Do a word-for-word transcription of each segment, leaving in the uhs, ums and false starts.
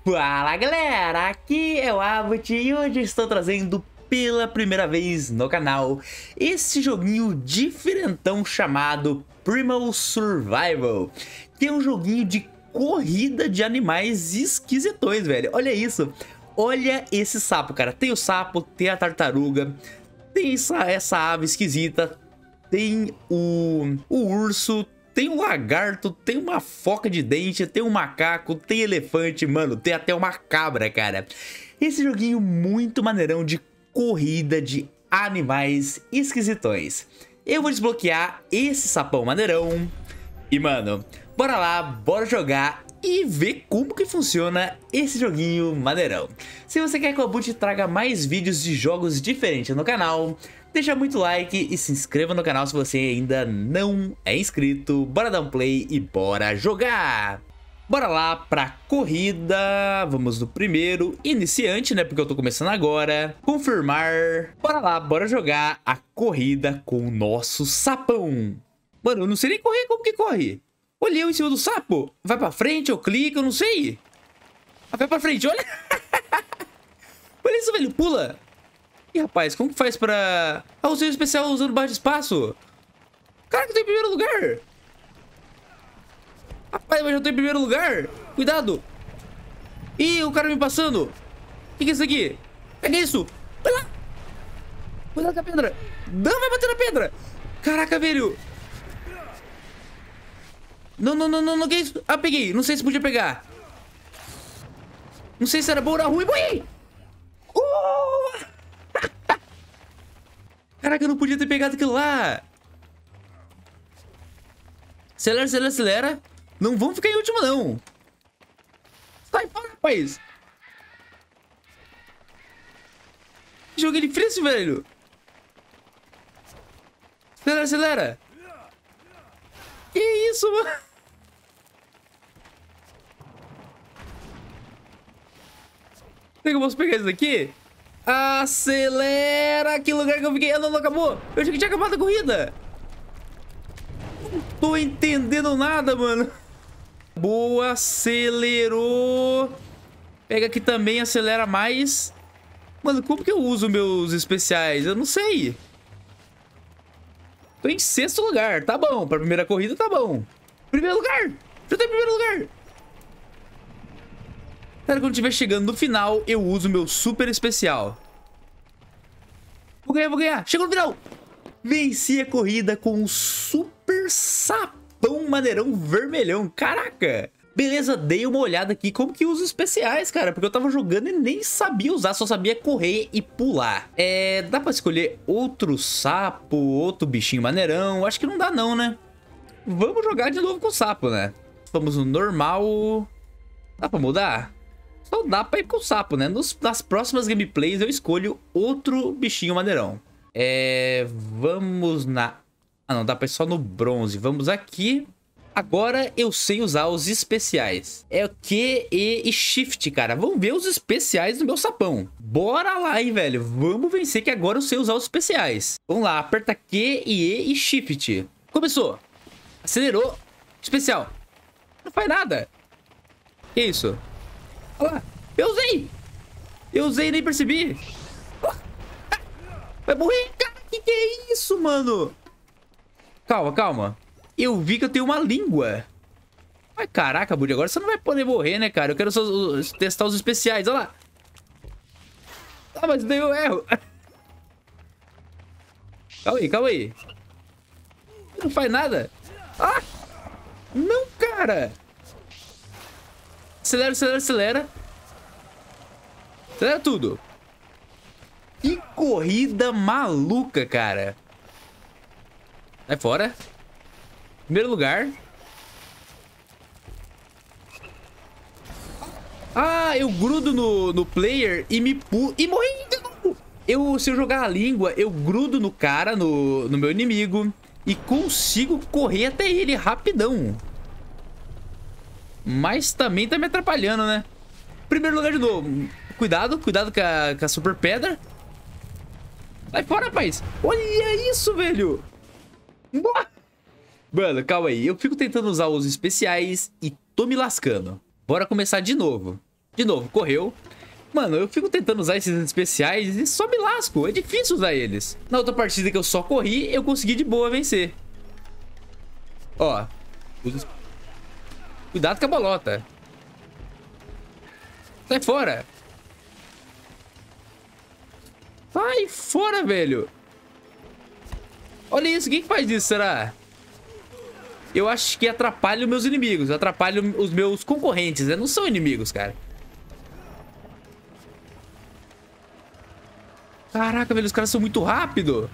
Fala galera, aqui é o Abbott e hoje estou trazendo pela primeira vez no canal esse joguinho diferentão chamado Primal Survival, que é um joguinho de corrida de animais esquisitões, velho. Olha isso, olha esse sapo, cara. Tem o sapo, tem a tartaruga, tem essa, essa ave esquisita, tem o, o urso, tem um lagarto, tem uma foca de dente, tem um macaco, tem elefante, mano, tem até uma cabra, cara. Esse joguinho muito maneirão de corrida de animais esquisitões. Eu vou desbloquear esse sapão maneirão. E, mano, bora lá, bora jogar e ver como que funciona esse joguinho maneirão. Se você quer que o Abbott traga mais vídeos de jogos diferentes no canal, deixa muito like e se inscreva no canal se você ainda não é inscrito. Bora dar um play e bora jogar! Bora lá pra corrida, vamos no primeiro, iniciante, né, porque eu tô começando agora. Confirmar, bora lá, bora jogar a corrida com o nosso sapão. Mano, eu não sei nem correr, como que corre? Olha eu em cima do sapo, vai pra frente, eu clico, eu não sei. Ah, vai pra frente, olha. Olha isso, velho, pula. Ih, rapaz, como que faz pra... Ah, o seu especial usando barra de espaço. Caraca, eu tô em primeiro lugar. Rapaz, mas eu tô em primeiro lugar. Cuidado. Ih, o cara me passando. O que que é isso aqui? Pega isso. Vai lá. Cuidado com a pedra. Não, vai bater na pedra. Caraca, velho. Não, não, não, não, não, que é isso? Ah, peguei. Não sei se podia pegar. Não sei se era bom ou era ruim. Morri. Uh! Caraca, eu não podia ter pegado aquilo lá. Acelera, acelera, acelera. Não vamos ficar em último, não. Sai fora, rapaz. Joguei de frente, velho. Acelera, acelera. Que isso, mano? Será que eu posso pegar isso daqui? Acelera! Que lugar que eu fiquei? Ah, não, não acabou! Eu achei que tinha acabado a corrida! Não tô entendendo nada, mano! Boa, acelerou! Pega aqui também, acelera mais. Mano, como que eu uso meus especiais? Eu não sei. Tô em sexto lugar, tá bom. Pra primeira corrida, tá bom. Primeiro lugar! Já tô em primeiro lugar! Cara, quando estiver chegando no final, eu uso meu super especial. Vou ganhar, vou ganhar. Chegou no final. Venci a corrida com um super sapão maneirão vermelhão. Caraca. Beleza, dei uma olhada aqui como que usa os especiais, cara. Porque eu tava jogando e nem sabia usar, só sabia correr e pular. É, dá pra escolher outro sapo, outro bichinho maneirão? Acho que não dá não, né? Vamos jogar de novo com o sapo, né? Vamos no normal. Dá pra mudar? Só dá pra ir com o sapo, né? Nos, nas próximas gameplays eu escolho outro bichinho maneirão. É... Vamos na... Ah, não. Dá pra ir só no bronze. Vamos aqui. Agora eu sei usar os especiais. É o Q, E e Shift, cara. Vamos ver os especiais do meu sapão. Bora lá, hein, velho. Vamos vencer que agora eu sei usar os especiais. Vamos lá. Aperta Q, E e Shift. Começou. Acelerou. Especial. Não faz nada. Que isso? Olha lá, eu usei! Eu usei e nem percebi! Vai morrer! Cara, que que é isso, mano? Calma, calma. Eu vi que eu tenho uma língua. Ai, caraca, Budi, agora você não vai poder morrer, né, cara? Eu quero só testar os especiais, olha lá. Ah, mas daí eu erro. Calma aí, calma aí. Não faz nada. Ah! Não, cara! Acelera, acelera, acelera. Acelera tudo. Que corrida maluca, cara. Sai fora. Primeiro lugar. Ah, eu grudo no, no player e me pulo. E morri de novo. Eu, se eu jogar a língua, eu grudo no cara, no, no meu inimigo. E consigo correr até ele rapidão. Mas também tá me atrapalhando, né? Primeiro lugar de novo. Cuidado, cuidado com a, com a super pedra. Sai fora, rapaz. Olha isso, velho. Mano, calma aí. Eu fico tentando usar os especiais e tô me lascando. Bora começar de novo. De novo, correu. Mano, eu fico tentando usar esses especiais e só me lasco. É difícil usar eles. Na outra partida que eu só corri, eu consegui de boa vencer. Ó. Cuidado com a bolota. Sai fora. Sai fora, velho. Olha isso. Quem que faz isso, será? Eu acho que atrapalha os meus inimigos. Atrapalha os meus concorrentes, né? Não são inimigos, cara. Caraca, velho, os caras são muito rápidos.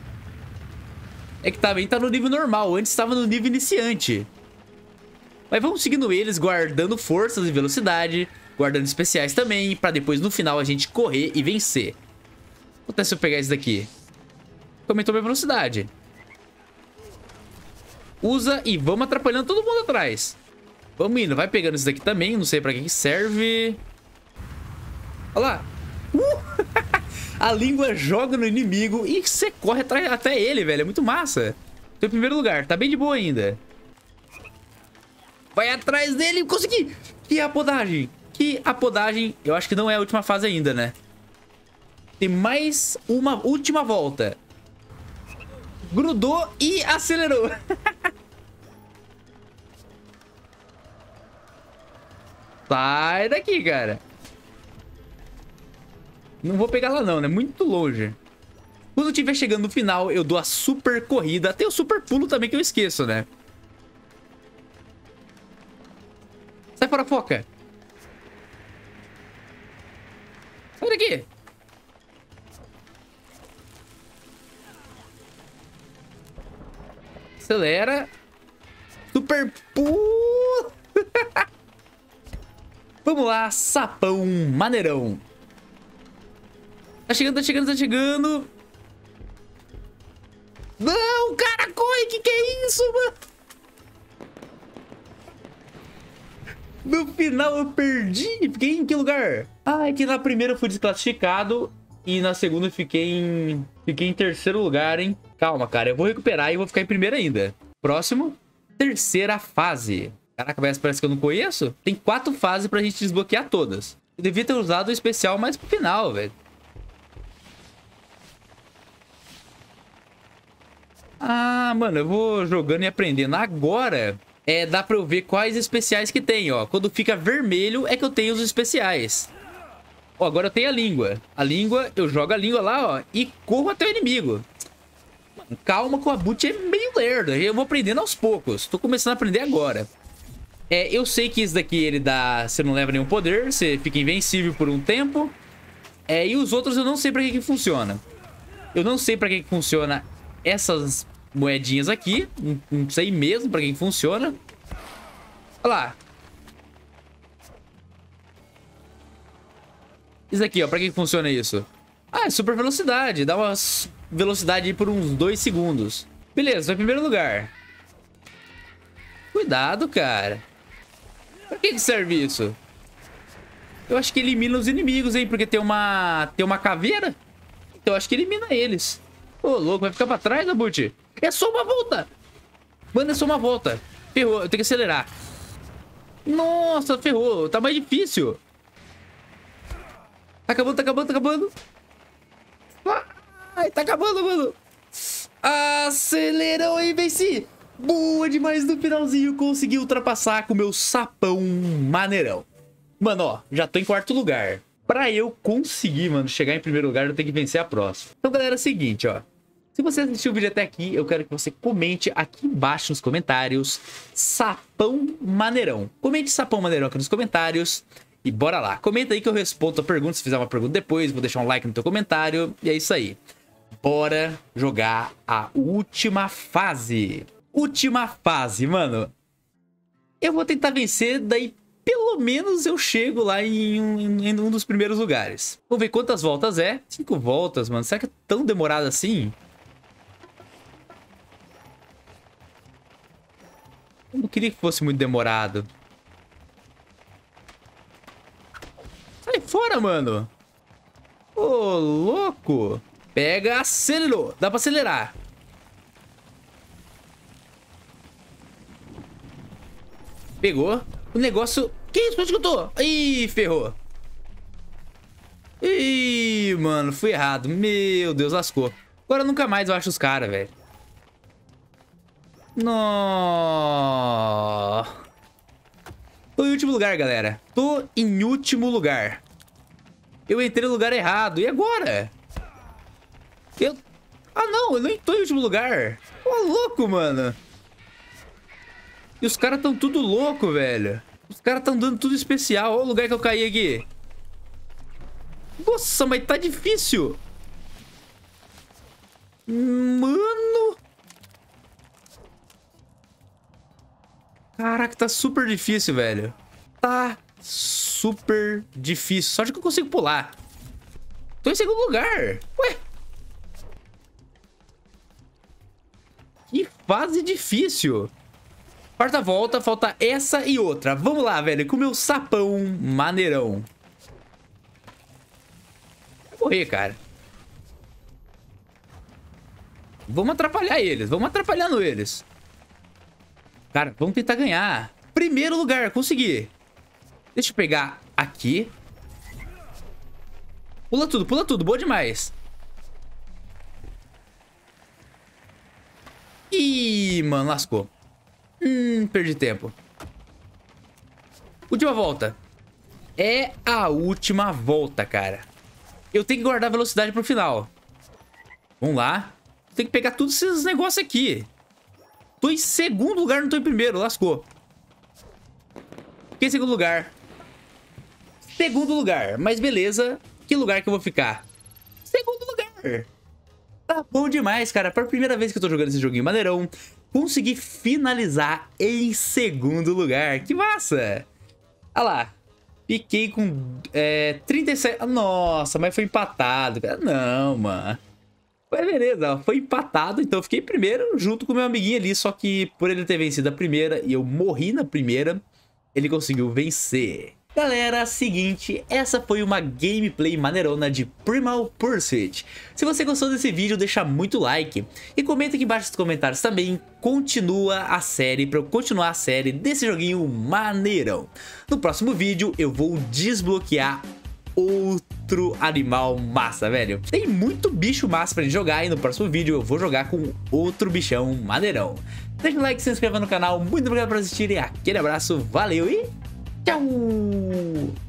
É que também tá no nível normal. Antes estava no nível iniciante. Mas vamos seguindo eles, guardando forças e velocidade. Guardando especiais também. Pra depois, no final, a gente correr e vencer. Acontece se eu pegar esse daqui. Aumentou minha velocidade. Usa e vamos atrapalhando todo mundo atrás. Vamos indo. Vai pegando esse daqui também. Não sei pra que serve. Olha lá. Uh! A língua joga no inimigo e você corre até ele, velho. É muito massa. Tô em primeiro lugar. Tá bem de boa ainda. Vai atrás dele. Consegui. Que apodagem. Que apodagem. Eu acho que não é a última fase ainda, né? Tem mais uma última volta. Grudou e acelerou. Sai daqui, cara. Não vou pegar lá não, né? Muito longe. Quando eu estiver chegando no final, eu dou a super corrida. Tem o super pulo também que eu esqueço, né? Sai fora, foca. Sai daqui. Acelera. Super pulo. Vamos lá, sapão maneirão. Tá chegando, tá chegando, tá chegando. Não, cara, corre, que que é isso, mano? No final eu perdi. Fiquei em que lugar? Ah, é que na primeira eu fui desclassificado. E na segunda eu fiquei em... Fiquei em terceiro lugar, hein? Calma, cara, eu vou recuperar e vou ficar em primeiro ainda. Próximo. Terceira fase. Caraca, parece que eu não conheço. Tem quatro fases pra gente desbloquear todas. Eu devia ter usado o especial mais pro final, velho. Ah, mano, eu vou jogando e aprendendo. Agora, é, dá pra eu ver quais especiais que tem, ó. Quando fica vermelho é que eu tenho os especiais. Ó, agora eu tenho a língua. A língua, eu jogo a língua lá, ó, e corro até o inimigo. Mano, calma que o Abut é meio lerdo. Eu vou aprendendo aos poucos. Tô começando a aprender agora. É, eu sei que isso daqui, ele dá... Você não leva nenhum poder, você fica invencível por um tempo. É, e os outros eu não sei pra que que funciona. Eu não sei pra que que funciona essas moedinhas aqui. Não, não sei mesmo pra que que funciona. Olha lá. Isso aqui, ó, pra que que funciona isso? Ah, é super velocidade. Dá uma velocidade aí por uns dois segundos. Beleza, vai em primeiro lugar. Cuidado, cara. Pra que que serve isso? Eu acho que elimina os inimigos, hein? Porque tem uma... Tem uma caveira. Então eu acho que elimina eles. Ô, louco, vai ficar pra trás, Abut? É só uma volta. Mano, é só uma volta. Ferrou, eu tenho que acelerar. Nossa, ferrou. Tá mais difícil. Tá acabando, tá acabando, tá acabando. Ai, tá acabando, mano. Acelerou e venci. Boa demais no finalzinho. Consegui ultrapassar com o meu sapão maneirão. Mano, ó, já tô em quarto lugar. Pra eu conseguir, mano, chegar em primeiro lugar, eu tenho que vencer a próxima. Então, galera, é o seguinte, ó. Se você assistiu o vídeo até aqui, eu quero que você comente aqui embaixo nos comentários sapão maneirão. Comente sapão maneirão aqui nos comentários. E bora lá. Comenta aí que eu respondo a pergunta. Se fizer uma pergunta depois, vou deixar um like no teu comentário. E é isso aí. Bora jogar a última fase. Última fase, mano. Eu vou tentar vencer, daí pelo menos eu chego lá em um, em um dos primeiros lugares. Vamos ver quantas voltas é. Cinco voltas, mano. Será que é tão demorado assim? Eu não queria que fosse muito demorado. Sai fora, mano. Ô, louco. Pega, acelerou. Dá pra acelerar. Pegou. O negócio... Que isso? Onde que eu tô? Ih, ferrou. Ih, mano, fui errado. Meu Deus, lascou. Agora nunca mais eu acho os caras, velho. Nossa. Tô em último lugar, galera. Tô em último lugar. Eu entrei no lugar errado. E agora? Eu... Ah, não. Eu não tô em último lugar. Ô, louco, mano. E os caras tão tudo louco, velho. Os caras tão dando tudo especial. Olha o lugar que eu caí aqui. Nossa, mas tá difícil. Mano. Caraca, tá super difícil, velho. Tá super difícil. Só de que eu consigo pular. Tô em segundo lugar. Ué. Que fase difícil. Quarta volta, falta essa e outra. Vamos lá, velho, com o meu sapão maneirão. Vou morrer, cara. Vamos atrapalhar eles. Vamos atrapalhando eles. Cara, vamos tentar ganhar. Primeiro lugar, consegui. Deixa eu pegar aqui. Pula tudo, pula tudo. Boa demais. Ih, mano, lascou. Hum, perdi tempo. Última volta. É a última volta, cara. Eu tenho que guardar a velocidade pro final. Vamos lá. Tem que pegar todos esses negócios aqui. Tô em segundo lugar, não tô em primeiro. Lascou. Fiquei em segundo lugar. Segundo lugar. Mas beleza. Que lugar que eu vou ficar? Segundo lugar. Tá bom demais, cara. Para a primeira vez que eu tô jogando esse joguinho maneirão, consegui finalizar em segundo lugar. Que massa. Olha lá. Fiquei com é, trinta e sete... Nossa, mas foi empatado, cara. Não, mano. Foi beleza, ó. Foi empatado, então eu fiquei primeiro junto com o meu amiguinho ali. Só que por ele ter vencido a primeira e eu morri na primeira, ele conseguiu vencer. Galera, seguinte, essa foi uma gameplay maneirona de Primal Pursuit. Se você gostou desse vídeo, deixa muito like e comenta aqui embaixo nos comentários também. Continua a série, pra eu continuar a série desse joguinho maneirão. No próximo vídeo eu vou desbloquear outro animal massa, velho. Tem muito bicho massa pra gente jogar e no próximo vídeo eu vou jogar com outro bichão maneirão. Deixa um like, se inscreva no canal, muito obrigado por assistirem, aquele abraço, valeu e... tchau!